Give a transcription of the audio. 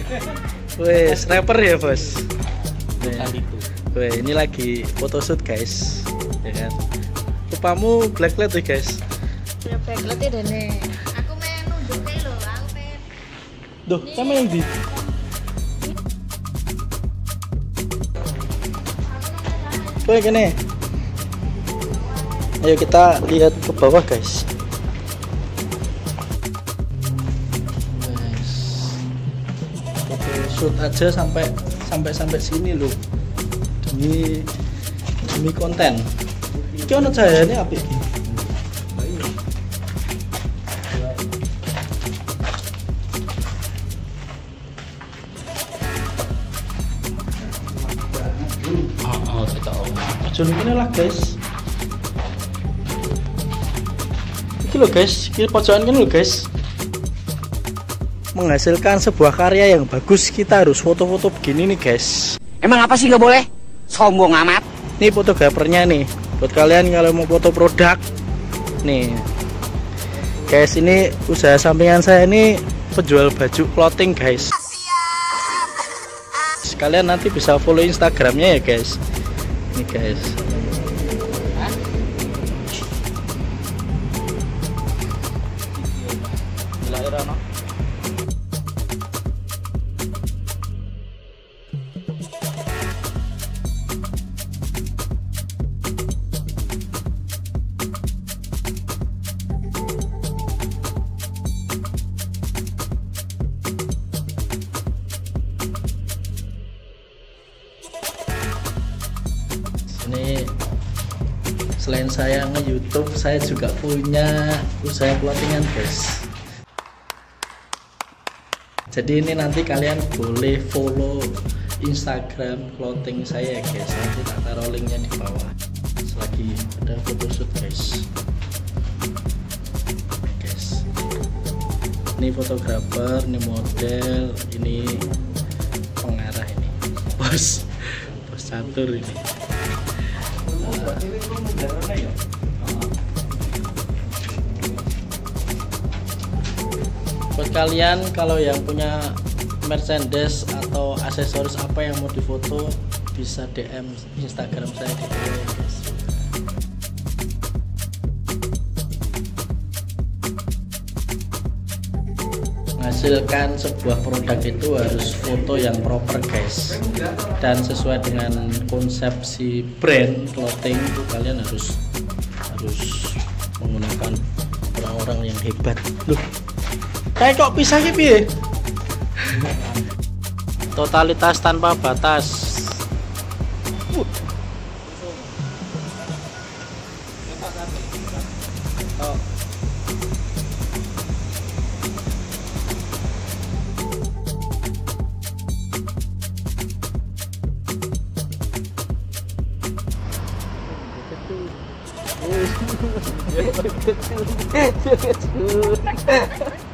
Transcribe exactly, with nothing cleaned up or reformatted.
Wes, rapper ya bos. Bukan itu. Weh, ini lagi photoshoot guys, ya kan? Rupamu blacklight ya guys. Ya blacklight ya dene. Aku main nunduk kae lho, aku pengen. Duh, sama yang di. Weh, gini. Ayo kita lihat ke bawah guys. Shoot aja sampai sampai sampai sini loh, demi demi konten. Iki ono cahayane apik iki. Oh, oh, kita oh. Aja ngene lah guys. Iki lho guys, iki pojokan kene lho guys. Menghasilkan sebuah karya yang bagus, kita harus foto-foto begini nih guys. Emang apa sih nggak boleh? Sombong amat. Nih fotografernya nih, buat kalian kalau mau foto produk. Nih guys, ini usaha sampingan saya ini penjual baju clothing guys. Kalian nanti bisa follow Instagramnya ya guys. Nih guys. Ini selain saya nge-YouTube, saya juga punya usaha clothingan guys. Jadi ini nanti kalian boleh follow Instagram clothing saya ya guys. Nanti tak taruh linknya di bawah selagi ada photoshoot guys. Guys, ini fotografer, ini model, ini pengarah, ini bos bos catur ini. Buat kalian kalau yang punya merchandise atau aksesoris apa yang mau difoto, bisa D M Instagram saya di bawah ya guys. Menghasilkan sebuah produk itu harus foto yang proper guys, dan sesuai dengan konsep si brand clothing itu kalian harus harus menggunakan orang-orang yang hebat. Loh, kayak kok pisah gitu ya? Totalitas tanpa batas. Uh. Oh. Kecil.